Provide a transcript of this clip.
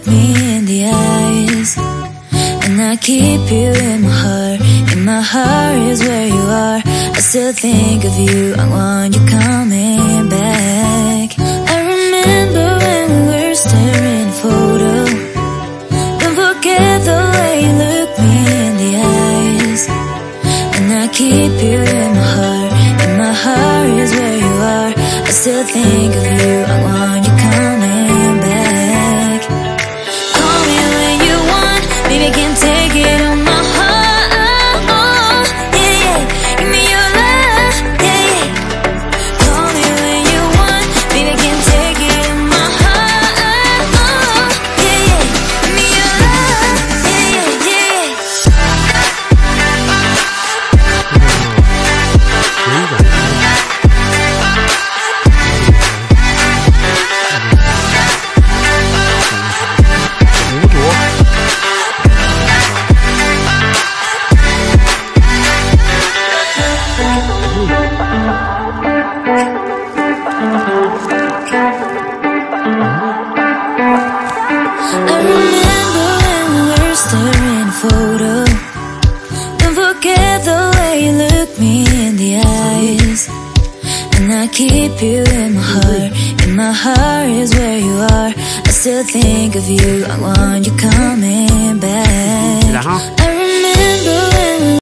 look me in the eyes, and I keep you in my heart. In my heart is where you are. I still think of you, I want you coming back. I remember when we were staring at a photo. Don't forget the way you look me in the eyes, and I keep you in my heart. In my heart is where you are. I still think of you, I want you coming back. Call me when you want, baby, I can't take it on my heart. Yeah, yeah, give me your love, yeah, yeah. Call me when you want, baby, I can't take it on my heart. Yeah, yeah, give me your love, yeah, yeah, yeah. I remember when we were staring at a photo. Don't forget the way you look me in the eyes, and I keep you in my heart. In my heart is where you are. I still think of you, I want you coming back. I remember when